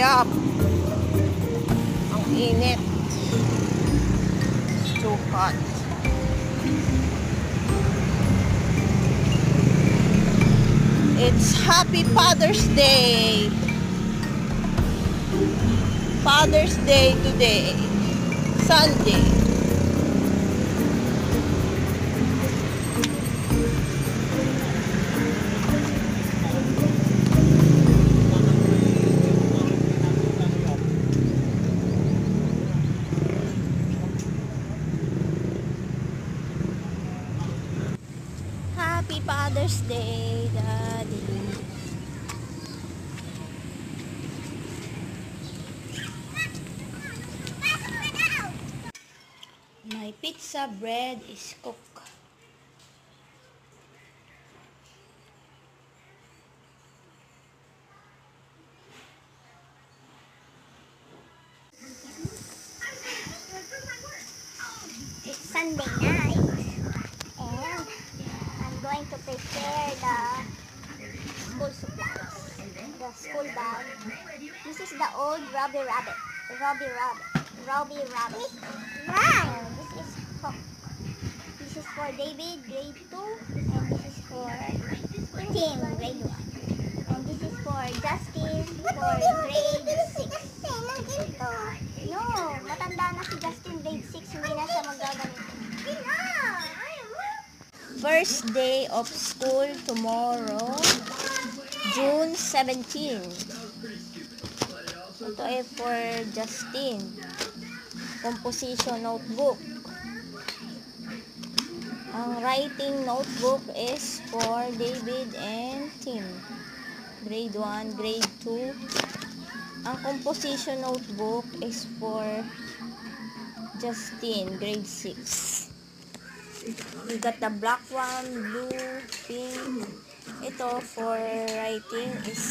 Yup. Ang init. It's too hot. It's Happy Father's Day. Father's Day today. Sunday. Happy Father's Day, Daddy. My pizza bread is cooked. It's Sunday night, and I'm going to prepare the school supplies, the school bag. This is the old Robbie Rabbit. Wow! This is for David, grade 2, and this is for Tim, grade 1. And this is for Justin, for grade 6. No, matanda na si Justin, grade 6, hindi na siya magagamit. First day of school tomorrow, June 17. Ito ay for Justin. Composition notebook. Ang writing notebook is for David and Tim. Grade 1, grade 2. Ang composition notebook is for Justin, grade 6. We got the black one, blue, pink. Ito for writing is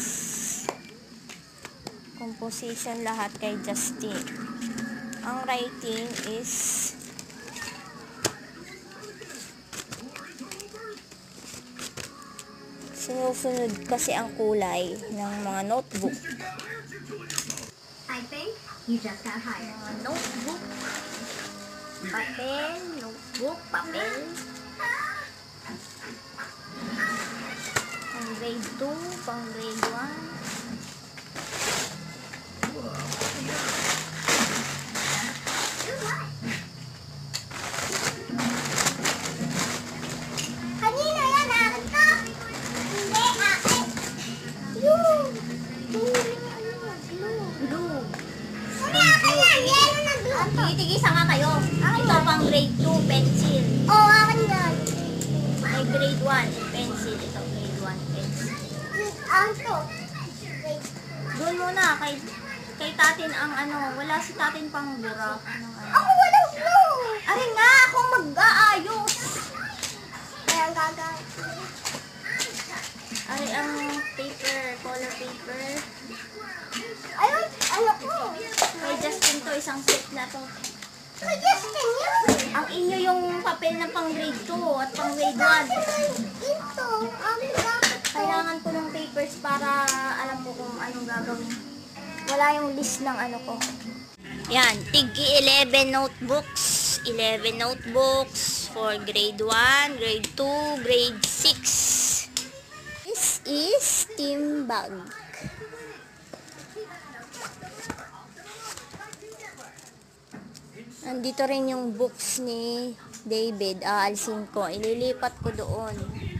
composition lahat kay Justin. Ang writing is sinusunod kasi ang kulay ng mga notebook. I think you just got hired. Notebook, papel, notebook, papel. Pang grade 2, pang grade 1. Kanina yan, akin to. Hindi, akin. Blue. Hindi, akin yan. Yellow na blue. Tigisa nga kayo. Ito pang grade 2, pencil. Oo, akin yan. May grade 1, pencil. Ito, grade 1, pencil. Akin to. Doon muna, kay tatin ang ano, wala si tatin pang bura. Ako walang blue. Ay nga, ako mag-aayos. Kaya ang gagawin. Ay, ang paper, color paper. Ayun, ano ko? Kay Justin to, isang set na to. Kay Justin yun. Ang inyo yung papel na pang grade 2 at pang grade 1. Ito, dapat to. Kailangan ko ng papers para alam ko kung anong gagawin. Wala yung list ng ano ko. Yan, tig 11 notebooks. 11 notebooks for grade 1, grade 2, grade 6. This is team bag. Nandito rin yung books ni David. Aalisin ko. Ililipat ko doon.